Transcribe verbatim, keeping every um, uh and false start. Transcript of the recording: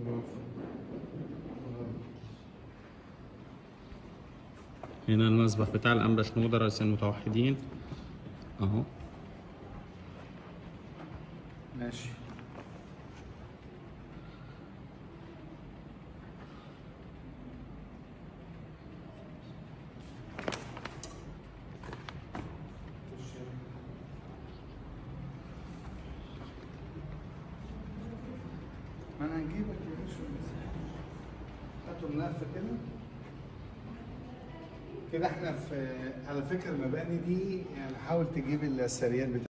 هنا المسبح بتاع الأنبا شنودة رئيس المتوحدين اهو. ماشي. ما انا هنجيبك يا باشا. هاتوا ملف كده. كده احنا في على فكره المباني دي يعني حاول تجيب السريال بتاعها.